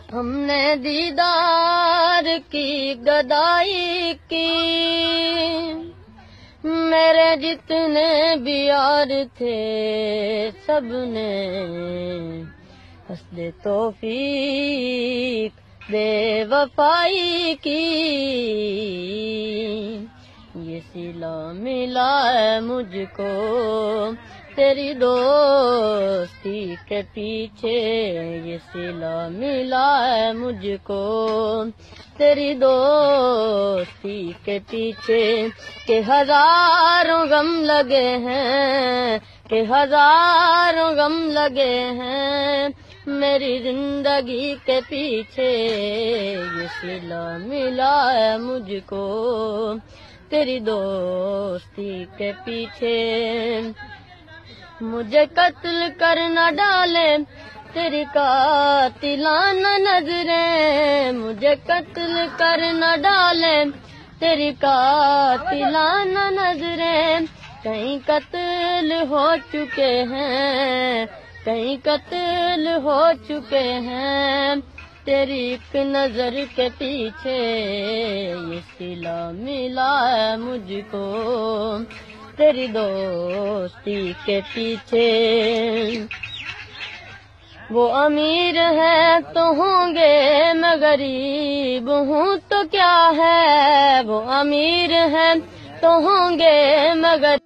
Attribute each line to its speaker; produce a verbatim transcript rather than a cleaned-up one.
Speaker 1: ہم نے دیدار کی گدائی کی، میرے جتنے بھی یار تھے سب نے حسد توفیق بے وفائی کی۔ یہ صلہ ملا ہے مجھ کو تیری دوستی کے پیچھے، یہ صلہ ملا ہے مجھ کو تیری دوستی کے پیچھے، کہ ہزاروں غم لگے ہیں، کہ ہزاروں غم لگے ہیں میری زندگی کے پیچھے، یہ صلہ ملا ہے مجھ کو تیری دوستی کے پیچھے۔ مجھے قتل کر نہ ڈالے تیری قاتلانہ نظریں، مجھے قتل کر نہ ڈالے تیری قاتلانہ نظریں، کہیں قتل ہو چکے ہیں، کہیں قتل ہو چکے ہیں تیری ایک نظر کے پیچھے، یہ صلہ ملا ہے مجھ کو تیری دوستی کے پیچھے۔ وہ امیر ہے تو ہوں گے میں غریب ہوں تو کیا ہے، وہ امیر ہے تو ہوں گے میں غریب